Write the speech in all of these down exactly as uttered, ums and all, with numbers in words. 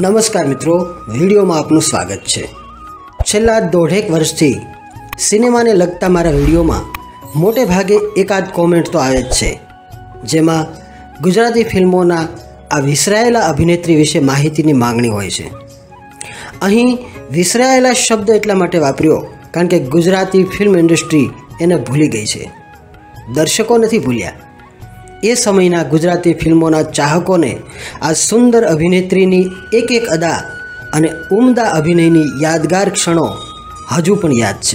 નમસ્કાર મિત્રો, વિડીયોમાં આપનું સ્વાગત છે। છેલ્લા દોઢેક વર્ષથી સિનેમાને લગતા મારા વિડીયોમાં મોટે ભાગે એકાદ કોમેન્ટ તો આવે જ છે, જેમાં ગુજરાતી ફિલ્મોના આ વિસરાયેલા અભિનેત્રી વિશે માહિતીની માંગણી હોય છે। અહીં વિસરાયેલા શબ્દ એટલા માટે વાપર્યો કારણ કે ગુજરાતી ફિલ્મ ઇન્ડસ્ટ્રી એને ભૂલી ગઈ છે, દર્શકો નથી ભૂલ્યા। એ સમયના ગુજરાતી ફિલ્મોના ચાહકોને આ સુંદર અભિનેત્રીની એક એક અદા અને ઉમદા અભિનયની યાદગાર ક્ષણો હજુ પણ યાદ છે।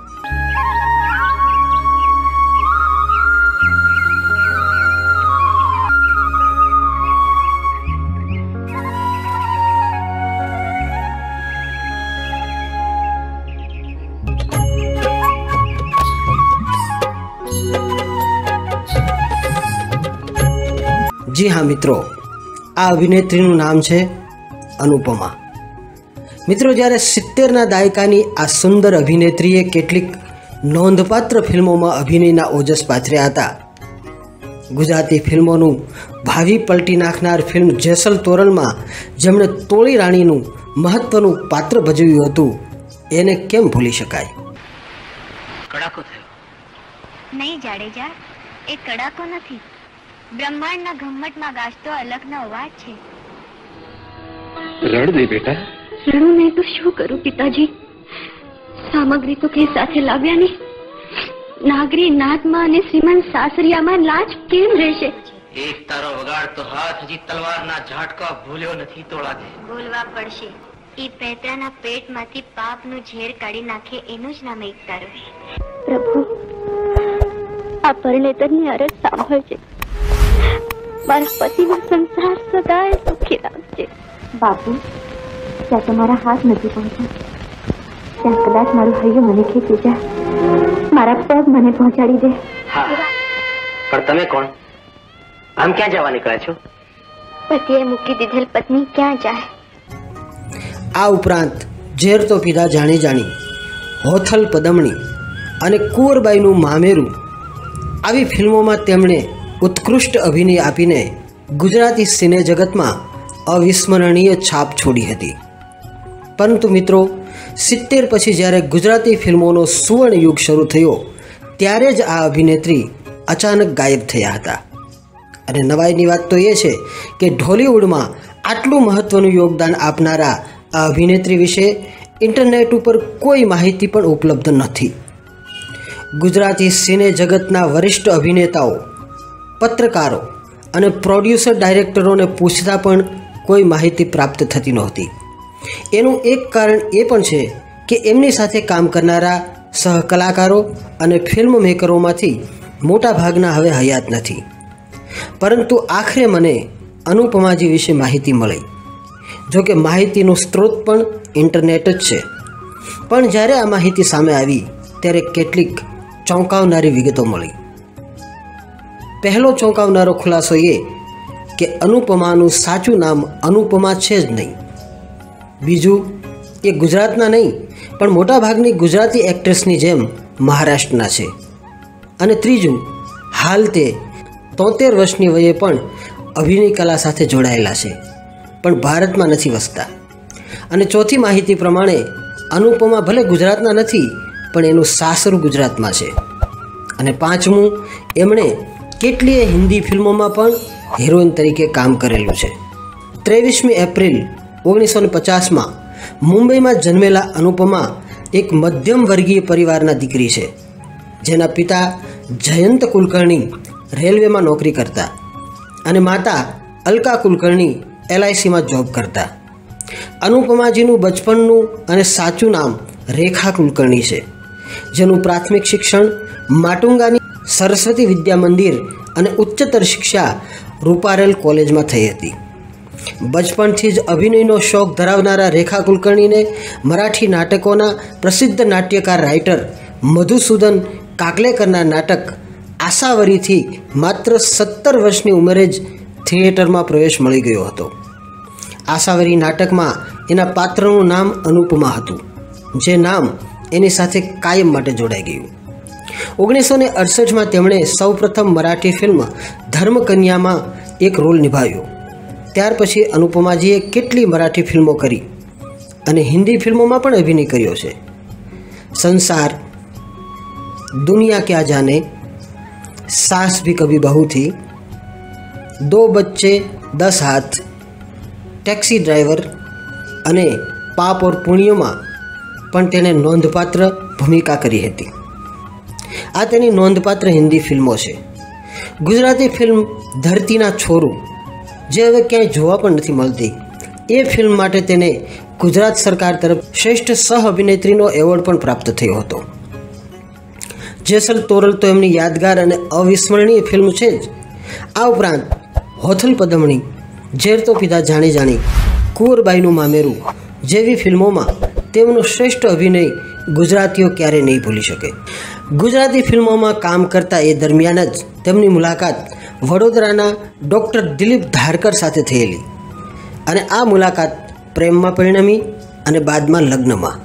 जी हाँ मित्रों, आ अभिनेत्रीનું નામ છે અનુપમા। મિત્રો, જ્યારે સિત્તેરના દાયકાની આ સુંદર અભિનેત્રીએ કેટલીક નોંધપાત્ર ફિલ્મોમાં અભિનયના ઓજસ પાથર્યા હતા। ગુજરાતી ફિલ્મોનું ભાવિ પલટી નાખનાર ફિલ્મ જેસલ તોરણમાં જેમણે તોળી રાણીનું મહત્વનું પાત્ર ભજવ્યું હતું, એને કેમ ભૂલી શકાય? કડાકો થયો નહીં જાડેજા, એ કડાકો નથી, બ્રહ્માંડના ઘમ્મટમાં ગાજતો અલગનો અવાજ છે। રડ દે બેટા। રડું નહીં તો શું કરું પિતાજી? સામગ્રી તો કઈ સાથે લાવ્યા નહીં। નાગરી નાદમાં અને શ્રીમંત સાસરિયામાં લાજ કેમ રહેશે? એક તારો વગાડ તો હાથ હજી તલવારના ઝાટકા ભૂલ્યો નથી તોળા દે। બોલવા પડશે, એ પેતરાના પેટમાંથી પાપનું ઝેર કાઢી નાખે એનું જ નામ એક તારો। પ્રભુ, આ પરણેતરની અરજ સાંભળજે, મારા પતિનો સંસાર સદાય સુખી રાખજે। બાપુ, ત્યાં તમારા હાથ નથી પહોંચતા, ત્યાં કદાચ મારું હૈયું મને ખેંચી જા, મારા પગ મને પહોંચાડી દે। હા, પણ તમે કોણ? આમ ક્યાં જવા નીકળ્યા છો? પતિએ મૂકી દીધેલ પત્ની ક્યાં જાય? આ ઉપરાંત ઝેર તો પીધા જાણી જાણી, હોથલ પદમણી અને કુંવરબાઈનું મામેરું આવી ફિલ્મોમાં તેમણે ઉત્કૃષ્ટ અભિનય આપીને ગુજરાતી સિને જગતમાં અવિસ્મરણીય છાપ છોડી હતી। પરંતુ મિત્રો, સિત્તેર પછી જ્યારે ગુજરાતી ફિલ્મોનો સુવર્ણ યુગ શરૂ થયો, ત્યારે જ આ અભિનેત્રી અચાનક ગાયબ થયા હતા। અને નવાઈની વાત તો એ છે કે ઢોલિવૂડમાં આટલું મહત્ત્વનું યોગદાન આપનારા આ અભિનેત્રી વિશે ઇન્ટરનેટ ઉપર કોઈ માહિતી પણ ઉપલબ્ધ નથી। ગુજરાતી સિને જગતના વરિષ્ઠ અભિનેતાઓ, પત્રકારો અને પ્રોડ્યુસર ડાયરેક્ટરોને પૂછતા પણ કોઈ માહિતી પ્રાપ્ત થતી નહોતી। એનું એક કારણ એ પણ છે કે એમની સાથે કામ કરનારા સહકલાકારો અને ફિલ્મ મેકરોમાંથી મોટા ભાગના હવે હયાત નથી। પરંતુ આખરે મને અનુપમાજી વિશે માહિતી મળી, જો કે માહિતીનો સ્ત્રોત પણ ઇન્ટરનેટ જ છે। પણ જ્યારે આ માહિતી સામે આવી ત્યારે કેટલીક ચોંકાવનારી વિગતો મળી। પહેલો ચોંકાવનારો ખુલાસો એ કે અનુપમાનું સાચું નામ અનુપમા છે જ નહીં। બીજું, એ ગુજરાતના નહીં પણ મોટાભાગની ગુજરાતી એક્ટ્રેસની જેમ મહારાષ્ટ્રના છે। અને ત્રીજું, હાલ તે તોતેર વર્ષની વયે પણ અભિનય કલા સાથે જોડાયેલા છે, પણ ભારતમાં નથી વસતા। અને ચોથી માહિતી પ્રમાણે અનુપમા ભલે ગુજરાતના નથી પણ એનું સાસરું ગુજરાતમાં છે। અને પાંચમું, એમણે કેટલીય હિન્દી ફિલ્મોમાં પણ હિરોઈન તરીકે કામ કરેલું છે। ત્રેવીસમી એપ્રિલ ઓગણીસો ને પચાસમાં મુંબઈમાં જન્મેલા અનુપમા એક મધ્યમ વર્ગીય પરિવારના દીકરી છે, જેના પિતા જયંત કુલકર્ણી રેલવેમાં નોકરી કરતા અને માતા અલકા કુલકર્ણી એલઆઈસીમાં જોબ કરતા। અનુપમાજીનું બચપનનું અને સાચું નામ રેખા કુલકર્ણી છે, જેનું પ્રાથમિક શિક્ષણ માટુંગાની સરસ્વતી વિદ્યા મંદિર અને ઉચ્ચતર શિક્ષા રૂપારેલ કોલેજમાં થઈ હતી। બચપનથી જ અભિનયનો શોખ ધરાવનારા રેખા કુલકર્ણીને મરાઠી નાટકોના પ્રસિદ્ધ નાટ્યકાર રાઇટર મધુસૂદન કાકલેકરના નાટક આસાવરીથી માત્ર સત્તર વર્ષની ઉંમરે જ થિયેટરમાં પ્રવેશ મળી ગયો હતો। આસાવરી નાટકમાં એના પાત્રનું નામ અનુપમા હતું, જે નામ એની સાથે કાયમ માટે જોડાઈ ગયું। ઓગણીસો ને અડસઠમાં તેમણે સૌપ્રથમ મરાઠી ફિલ્મ ધર્મકન્યામાં એક રોલ નિભાવ્યો। ત્યાર પછી અનુપમાજીએ કેટલી મરાઠી ફિલ્મો કરી અને હિન્દી ફિલ્મોમાં પણ અભિનય કર્યો છે. સંસાર, દુનિયા ક્યાં જાને, સાસ ભી કભી બહુ થી, દો બચ્ચે દસ હાથ, ટેક્સી ડ્રાઈવર અને પાપ ઓર પુણ્યમાં પણ તેણે નોંધપાત્ર ભૂમિકા કરી હતી. આ તેની નોંધપાત્ર હિન્દી ફિલ્મો છે. ગુજરાતી ફિલ્મ ધરતીના છોરું, જે હવે ક્યાંય જોવા પણ નથી મળતી, એ ફિલ્મ માટે તેને ગુજરાત સરકાર તરફ શ્રેષ્ઠ સહ અભિનેત્રીનો એવોર્ડ પણ પ્રાપ્ત થયો હતો. જેસલ તોરલ તો એમની યાદગાર અને અવિસ્મરણીય ફિલ્મ છે જ. આ ઉપરાંત હોથલ પદમણી, ઝેર તો પીધા જાણી જાણી, કુંવરબાઈનું મામેરું જેવી ફિલ્મોમાં તેમનો શ્રેષ્ઠ અભિનય ગુજરાતીઓ ક્યારેય નહીં ભૂલી શકે. ગુજરાતી ફિલ્મોમાં કામ કરતા એ દરમિયાન જ તેમની મુલાકાત વડોદરાના ડૉક્ટર દિલીપ ધારકર સાથે થયેલી અને આ મુલાકાત પ્રેમમાં પરિણમી અને બાદમાં લગ્નમાં.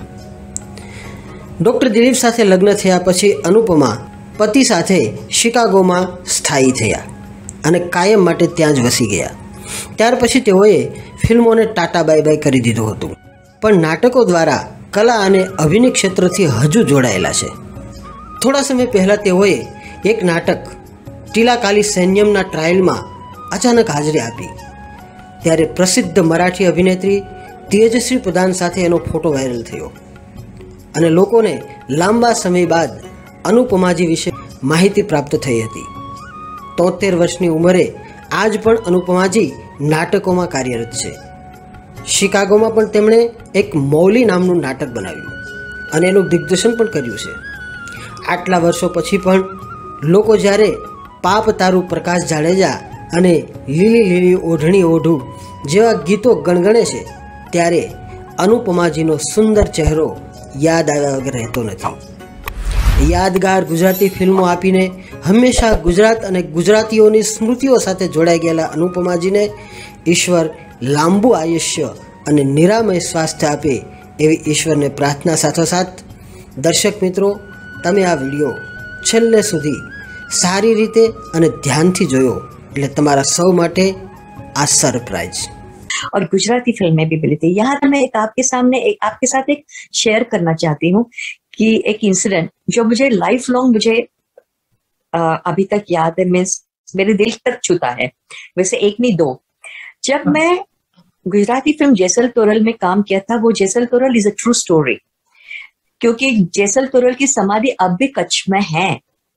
ડૉક્ટર દિલીપ સાથે લગ્ન થયા પછી અનુપમા પતિ સાથે શિકાગોમાં સ્થાયી થયા અને કાયમ માટે ત્યાં જ વસી ગયા. ત્યાર પછી તેઓએ ફિલ્મોને ટાટા બાય બાય કરી દીધું હતું, પણ નાટકો દ્વારા કલા અને અભિનય ક્ષેત્રથી હજુ જોડાયેલા છે. થોડા સમય પહેલાં તેઓએ એક નાટક ટીલાકાલી સૈન્યમના ટ્રાયલમાં અચાનક હાજરી આપી, ત્યારે પ્રસિદ્ધ મરાઠી અભિનેત્રી તેજશ્રી પ્રધાન સાથે એનો ફોટો વાયરલ થયો અને લોકોને લાંબા સમય બાદ અનુપમાજી વિશે માહિતી પ્રાપ્ત થઈ હતી. તોતેર વર્ષની ઉંમરે આજ પણ અનુપમાજી નાટકોમાં કાર્યરત છે. શિકાગોમાં પણ તેમણે એક મૌલી નામનું નાટક બનાવ્યું અને એનું દિગ્દર્શન પણ કર્યું છે. આટલા વર્ષો પછી પણ લોકો જ્યારે પાપ તારું પ્રકાશ જાડેજા અને લીલી લીલી ઓઢણી ઓઢું જેવા ગીતો ગણગણે છે, ત્યારે અનુપમાજીનો સુંદર ચહેરો યાદ આવ્યા વગર રહેતો નથી. યાદગાર ગુજરાતી ફિલ્મો આપીને હંમેશા ગુજરાત અને ગુજરાતીઓની સ્મૃતિઓ સાથે જોડાઈ ગયેલા અનુપમાજીને ઈશ્વર લાંબુ આયુષ્ય અને નિરામય સ્વાસ્થ્ય આપે એવી ઈશ્વરને પ્રાર્થના સાથોસાથ દર્શક મિત્રો, તમે આ વિડીયો છેલ્લે સુધી સારી રીતે અને ધ્યાનથી જોયો એટલે તમારા સૌ માટે આ સરપ્રાइज. और गुजराती फिल्में भी मिली थी. यहाँ मैं एक आपके सामने एक आपके साथ एक शेयर करना चाहती हूँ कि एक इंसिडेंट जो मुझे लाइफ लॉन्ग मुझे आ, अभी तक याद है, मीन्स मेरे दिल तक छूता है. वैसे एक नहीं दो. जब मैं गुजराती फिल्म जेसल तोरल में काम किया था, वो Jesal Toral is a true story, क्योंकि जेसल तोरल की समाधि अब भी कच्छ में है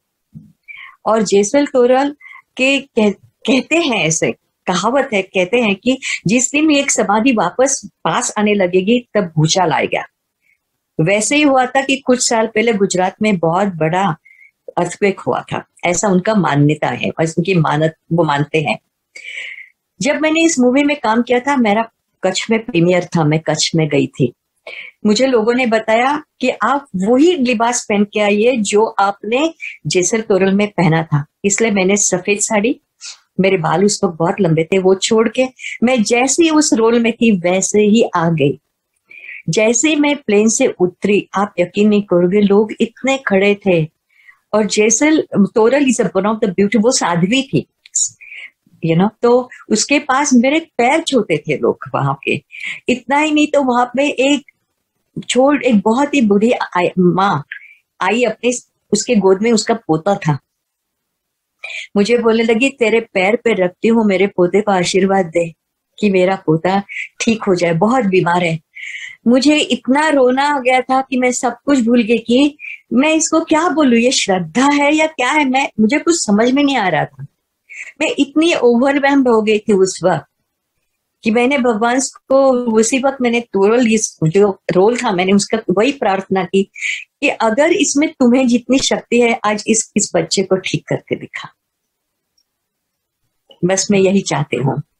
और जेसल तोरल के कह, कहते हैं, ऐसे कहावत है, कहते हैं कि जिस दिन एक समाधि वापस पास आने लगेगी तब भूचाल आएगा. वैसे ही हुआ था कि कुछ साल पहले गुजरात में बहुत बड़ा अर्थक्वेक हुआ था, ऐसा उनका मान्यता है और उनकी मानत वो मानते हैं. जब मैंने इस मूवी में काम किया था, मेरा कच्छ में प्रीमियर था, मैं कच्छ में गई थी. मुझे लोगों ने बताया कि आप वही लिबास पहन के आइए जो आपने जेसल तोरल में पहना था. इसलिए मैंने सफेद साड़ी, मेरे बाल उस वक्त बहुत लंबे थे, वो छोड़ के मैं जैसे ही उस रोल में थी वैसे ही आ गई. जैसे ही मैं प्लेन से उतरी, आप यकीन नहीं करोगे, लोग इतने खड़े थे. और Jesal Toral is one of the beautiful, वो साध्वी थी, यू नो, तो उसके पास मेरे पैर छूते थे लोग वहां के. इतना ही नहीं तो वहां पे एक छोड़ एक बहुत ही बूढ़ी माँ आई, अपने उसके गोद में उसका पोता था. मुझे बोलने लगी, तेरे पैर पे रखती हूँ, मेरे पोते को आशीर्वाद दे कि मेरा पोता ठीक हो जाए, बहुत बीमार है. मुझे इतना रोना आ गया था कि मैं सब कुछ भूल गई कि मैं इसको क्या बोलूं, ये श्रद्धा है या क्या है. मैं मुझे कुछ समझ में नहीं आ रहा था. मैं इतनी ओवरवेल्म्ड हो गई थी उस वक्त कि मैंने भगवान को उसी वक्त मैंने तोरल जो रोल था, मैंने उसका वही प्रार्थना की कि अगर इसमें तुम्हें जितनी शक्ति है, आज इस इस बच्चे को ठीक करके दिखा. बस मैं यही चाहती हूँ.